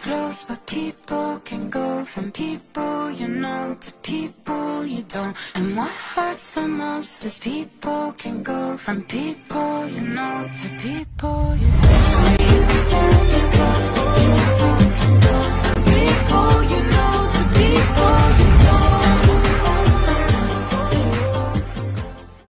close, but people can go from people you know to people you don't. And what hurts the most is people can go from people you know to people you don't. People can go.